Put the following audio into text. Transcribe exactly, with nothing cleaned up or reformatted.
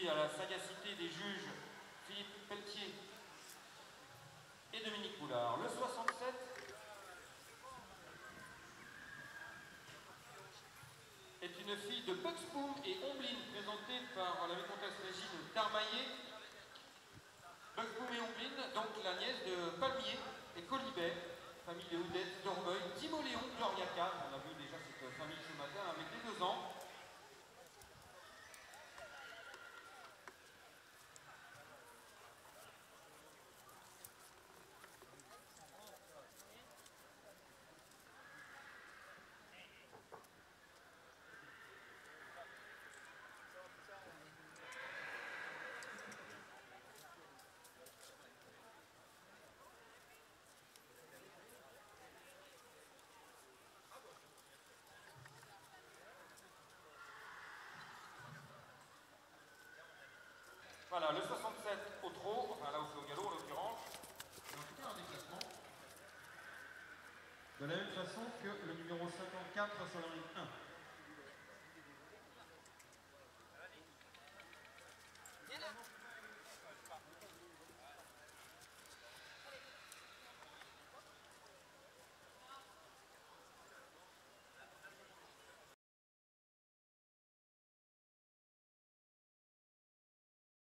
aussi à la sagacité des juges Philippe Pelletier et Dominique Boulard. Le soixante-sept est une fille de Buxboom et Ombline, présentée par la vicomtesse Régine Darmaillet. Buxboom et Ombline, donc la nièce de Palmier et Colibet, famille de Houdette, d'Orgueil, Timoléon, Gloria Kahn. On a vu déjà cette famille ce matin avec les deux ans. Voilà, le soixante-sept au trot, enfin là où c'est au galop en l'occurrence, et en tout cas un déplacement. De la même façon que le numéro cinquante-quatre sur la ligne un.